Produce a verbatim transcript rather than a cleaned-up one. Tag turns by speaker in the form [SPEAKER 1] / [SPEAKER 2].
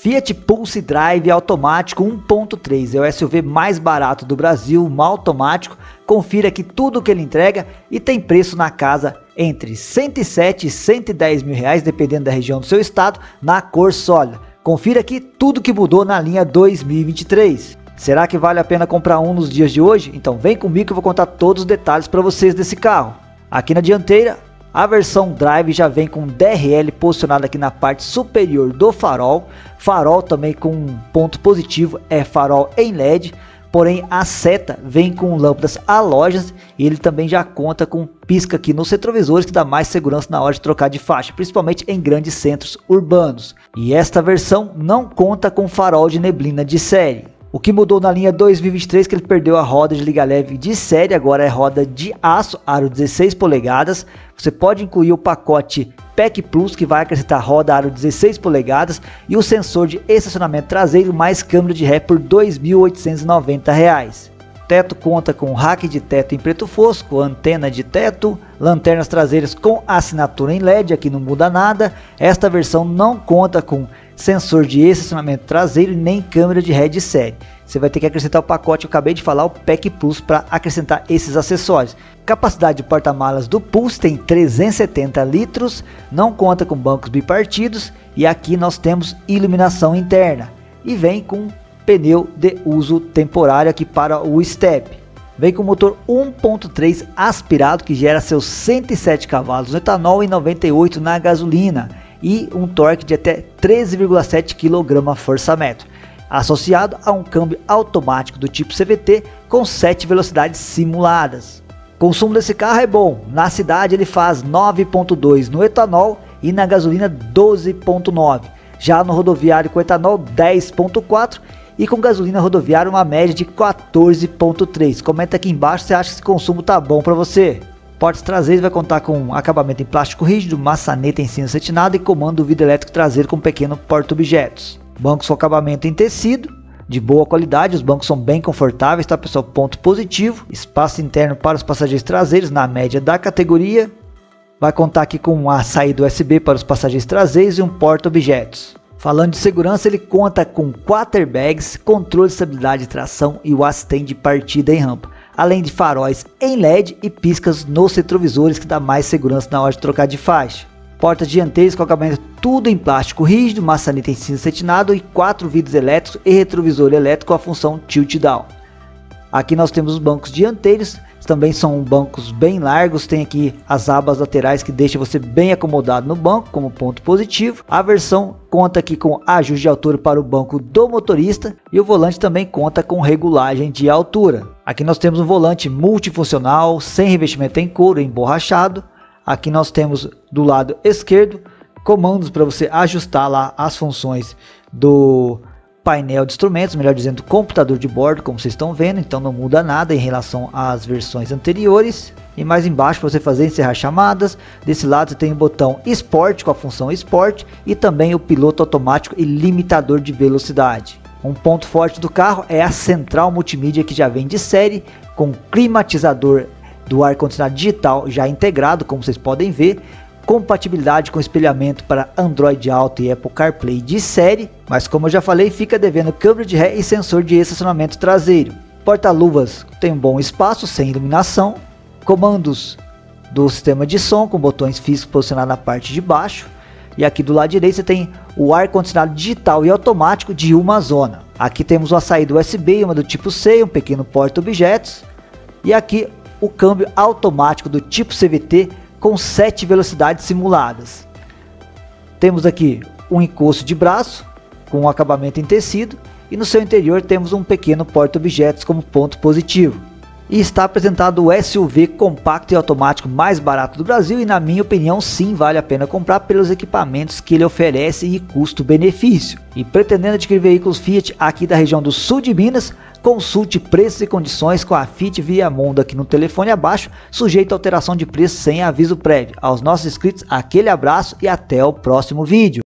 [SPEAKER 1] Fiat Pulse Drive automático um ponto três, é o S U V mais barato do Brasil, um automático. Confira aqui tudo que ele entrega e tem preço na casa entre cento e sete e cento e dez mil reais, dependendo da região do seu estado, na cor sólida. Confira aqui tudo que mudou na linha dois mil e vinte e três. Será que vale a pena comprar um nos dias de hoje? Então vem comigo que eu vou contar todos os detalhes para vocês desse carro. Aqui na dianteira, a versão Drive já vem com D R L posicionado aqui na parte superior do farol. Farol também com um ponto positivo, é farol em L E D. Porém a seta vem com lâmpadas halógenas e ele também já conta com pisca aqui nos retrovisores, que dá mais segurança na hora de trocar de faixa, principalmente em grandes centros urbanos. E esta versão não conta com farol de neblina de série. O que mudou na linha dois mil e vinte e três é que ele perdeu a roda de liga leve de série, agora é roda de aço, aro dezesseis polegadas. Você pode incluir o pacote P E C Plus, que vai acrescentar roda aro dezesseis polegadas e o sensor de estacionamento traseiro mais câmera de ré por dois mil oitocentos e noventa reais. Teto conta com rack de teto em preto fosco, antena de teto, lanternas traseiras com assinatura em L E D, aqui não muda nada. Esta versão não conta com sensor de estacionamento traseiro nem câmera de ré de série. Você vai ter que acrescentar o pacote, eu acabei de falar, o P E C Plus, para acrescentar esses acessórios. Capacidade de porta-malas do Pulse tem trezentos e setenta litros, não conta com bancos bipartidos e aqui nós temos iluminação interna. E vem com pneu de uso temporário aqui para o step. Vem com motor um ponto três aspirado que gera seus cento e sete cavalos no etanol e noventa e oito na gasolina e um torque de até treze vírgula sete quilograma-força-metro, associado a um câmbio automático do tipo C V T com sete velocidades simuladas. O consumo desse carro é bom, na cidade ele faz nove ponto dois no etanol e na gasolina doze ponto nove, já no rodoviário com etanol dez ponto quatro e com gasolina rodoviária uma média de quatorze ponto três. Comenta aqui embaixo se acha que esse consumo tá bom para você. Portas traseiras vai contar com acabamento em plástico rígido, maçaneta em cinza cetinado e comando do vidro elétrico traseiro com pequeno porta-objetos. Bancos com acabamento em tecido, de boa qualidade, os bancos são bem confortáveis, tá pessoal? Ponto positivo. Espaço interno para os passageiros traseiros na média da categoria. Vai contar aqui com a saída U S B para os passageiros traseiros e um porta-objetos. Falando de segurança, ele conta com quatro airbags, controle de estabilidade de tração e o assistente de partida em rampa, além de faróis em L E D e piscas nos retrovisores que dá mais segurança na hora de trocar de faixa. Portas dianteiras com acabamento tudo em plástico rígido, maçaneta em cinza cetinado e quatro vidros elétricos e retrovisor elétrico com a função tilt down. Aqui nós temos os bancos dianteiros, também são bancos bem largos, tem aqui as abas laterais que deixam você bem acomodado no banco como ponto positivo. A versão conta aqui com ajuste de altura para o banco do motorista e o volante também conta com regulagem de altura. Aqui nós temos um volante multifuncional, sem revestimento em couro, emborrachado. Aqui nós temos do lado esquerdo comandos para você ajustar lá as funções do painel de instrumentos, melhor dizendo, computador de bordo, como vocês estão vendo, então não muda nada em relação às versões anteriores. E mais embaixo para você fazer encerrar chamadas. Desse lado você tem o botão Sport com a função Sport e também o piloto automático e limitador de velocidade. Um ponto forte do carro é a central multimídia que já vem de série, com climatizador do ar-condicionado digital já integrado, como vocês podem ver. Compatibilidade com espelhamento para Android Auto e Apple CarPlay de série, mas como eu já falei, fica devendo câmera de ré e sensor de estacionamento traseiro. Porta-luvas tem um bom espaço, sem iluminação. Comandos do sistema de som com botões físicos posicionados na parte de baixo. E aqui do lado direito você tem o ar-condicionado digital e automático de uma zona. Aqui temos uma saída U S B, uma do tipo C, um pequeno porta-objetos. E aqui o câmbio automático do tipo C V T com sete velocidades simuladas. Temos aqui um encosto de braço com um acabamento em tecido e no seu interior temos um pequeno porta-objetos como ponto positivo. E está apresentado o S U V compacto e automático mais barato do Brasil e na minha opinião sim vale a pena comprar pelos equipamentos que ele oferece e custo-benefício. E pretendendo adquirir veículos Fiat aqui da região do sul de Minas, consulte preços e condições com a Fiat Viamundo aqui no telefone abaixo, sujeito a alteração de preço sem aviso prévio. Aos nossos inscritos, aquele abraço e até o próximo vídeo.